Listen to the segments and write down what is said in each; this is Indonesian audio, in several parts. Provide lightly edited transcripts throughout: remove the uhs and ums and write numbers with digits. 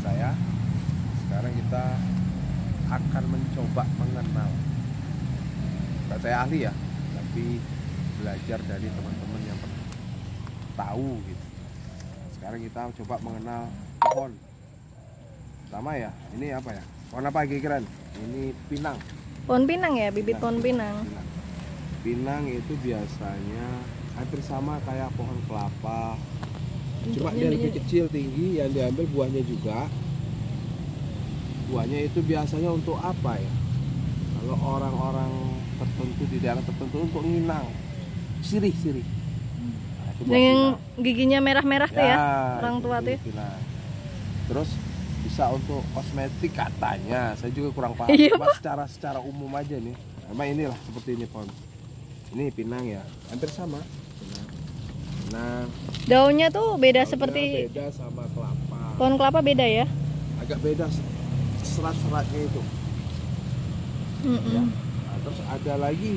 saya. Sekarang kita akan mencoba mengenal. Bukan saya ahli ya, tapi belajar dari teman-teman yang tahu gitu. Sekarang kita coba mengenal pohon. Pertama ya, ini apa ya? Pohon apa kira-kira? Ini pinang. Pohon pinang ya, bibit pohon pinang. Pinang itu biasanya hampir sama kayak pohon kelapa. Cuma dia lebih kecil, tinggi, yang diambil buahnya juga. Buahnya itu biasanya untuk apa ya? Kalau orang-orang tertentu di daerah tertentu untuk nginang, sirih. Nah, yang giginya merah-merah tuh ya, orang tua tuh. Terus bisa untuk kosmetik katanya, saya juga kurang paham. Iya, Cuma secara umum aja nih. Emang inilah seperti ini pohon. Ini pinang ya, hampir sama. Pinang. Daunnya tuh beda Daunnya seperti beda sama kelapa. pohon kelapa beda ya? Agak beda serat-seratnya itu. Ya. Nah, terus ada lagi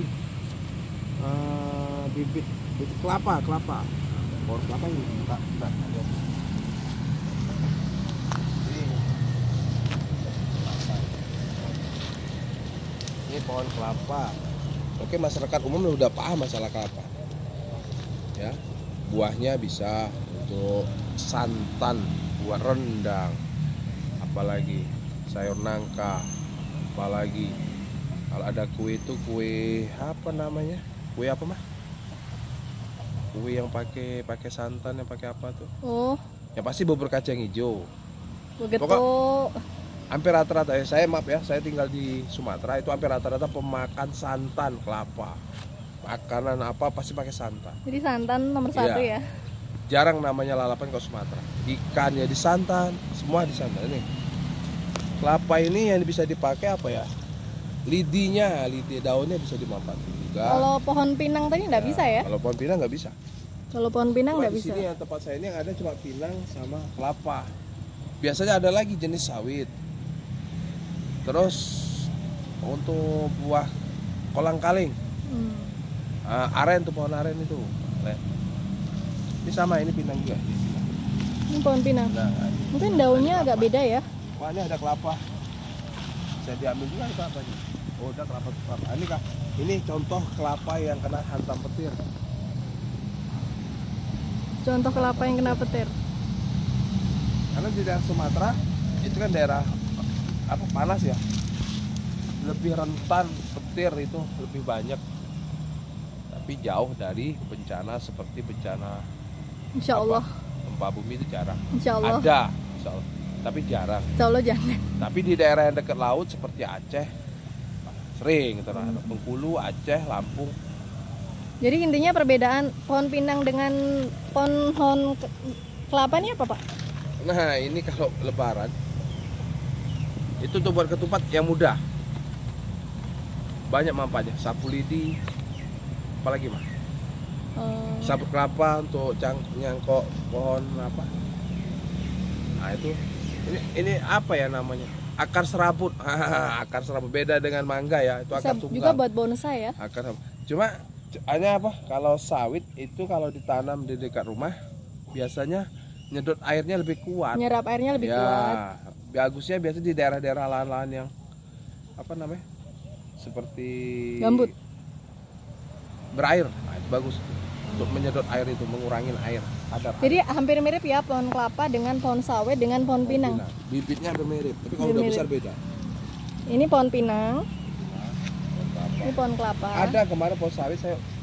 bibit kelapa. Pohon kelapa ini enggak ada. Ini pohon kelapa. Oke, masyarakat umum udah paham masalah kelapa. Ya, buahnya bisa untuk santan, buah rendang, apalagi sayur nangka, apalagi kalau ada kue itu kue apa namanya? Kue apa mah? Kue yang pakai santan, yang pakai apa tuh? Oh, yang pasti bubur kacang hijau. begitu. Hampir rata-rata ya, saya tinggal di Sumatera, itu hampir rata-rata pemakan santan kelapa. Makanan apa pasti pakai santan. Jadi santan nomor satu ya. Jarang namanya lalapan kalau Sumatera. Ikan ya di santan, semua di santan. Ini kelapa ini yang bisa dipakai apa ya? Lidi daunnya bisa dimanfaatkan juga. Kalau pohon pinang tadi nggak bisa ya? Kalau pohon pinang nggak bisa. Kalau pohon pinang nggak bisa. Di sini yang tempat saya ini yang ada cuma pinang sama kelapa. Biasanya ada lagi jenis sawit. Terus untuk buah kolang-kaling, aren tuh, pohon aren itu. Ini sama, ini pinang juga. Ini pohon pinang. Nah, mungkin daunnya agak beda ya. Wah, ini ada kelapa. Saya diambil juga kelapanya. Oh, udah kelapa. Ini contoh kelapa yang kena hantam petir. Contoh kelapa yang kena petir. Karena di daerah Sumatera itu kan daerah panas ya, lebih rentan petir, itu lebih banyak. Tapi jauh dari bencana seperti bencana Insya Allah. gempa bumi itu jarang. Insya Allah. Ada, insya Allah, tapi jarang. Insya Allah jangan. Tapi di daerah yang dekat laut seperti Aceh sering, Bengkulu, Aceh, Lampung. Jadi intinya perbedaan pohon pinang dengan pohon kelapa ini apa, Pak? Nah, ini kalau lebaran itu untuk buat ketupat yang mudah, banyak manfaatnya. Sapu lidi, apalagi mah sapu kelapa untuk nyangkok pohon apa. Nah itu, ini apa ya namanya, akar serabut. Akar serabut beda dengan mangga ya, itu bisa akar tunggal juga buat bonsai ya. akar. Cuma hanya apa, kalau sawit itu kalau ditanam di dekat rumah biasanya nyedot airnya lebih kuat, nyerap airnya lebih kuat. Bagusnya biasa di daerah-daerah lahan-lahan yang apa namanya, seperti gambut, berair. Nah, itu bagus untuk menyedot air, itu mengurangi air. Jadi hampir mirip ya pohon kelapa dengan pohon sawit dengan pohon pinang. Bibitnya hampir mirip, tapi kalau udah besar beda. Ini pohon pinang, ini pohon kelapa. Ada kemarin pohon sawit saya